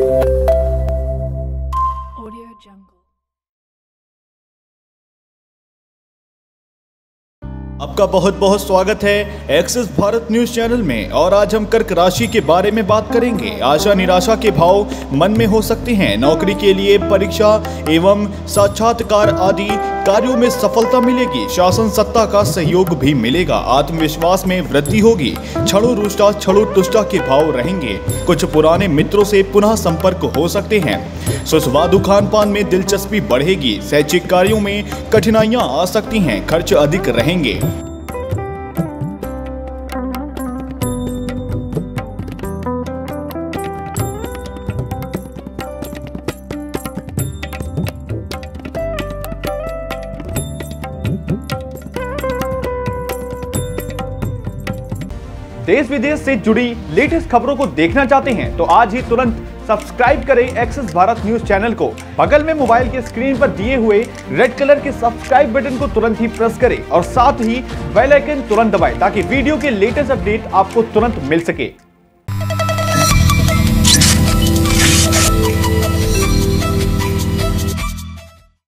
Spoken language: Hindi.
आपका बहुत बहुत स्वागत है एक्सेस भारत न्यूज चैनल में। और आज हम कर्क राशि के बारे में बात करेंगे। आशा निराशा के भाव मन में हो सकते हैं। नौकरी के लिए परीक्षा एवं साक्षात्कार आदि कार्यों में सफलता मिलेगी। शासन सत्ता का सहयोग भी मिलेगा। आत्मविश्वास में वृद्धि होगी। छड़ो रुष्टा छड़ो तुष्टा के भाव रहेंगे। कुछ पुराने मित्रों से पुनः संपर्क हो सकते हैं। सुस्वादु खान पान में दिलचस्पी बढ़ेगी। शैक्षिक कार्यों में कठिनाइयां आ सकती हैं। खर्च अधिक रहेंगे। देश विदेश से जुड़ी लेटेस्ट खबरों को देखना चाहते हैं तो आज ही तुरंत सब्सक्राइब करें एक्सेस भारत न्यूज चैनल को। बगल में मोबाइल के स्क्रीन पर दिए हुए रेड कलर के सब्सक्राइब बटन को तुरंत ही प्रेस करें और साथ ही बेल आइकन तुरंत दबाएं ताकि वीडियो के लेटेस्ट अपडेट आपको तुरंत मिल सके।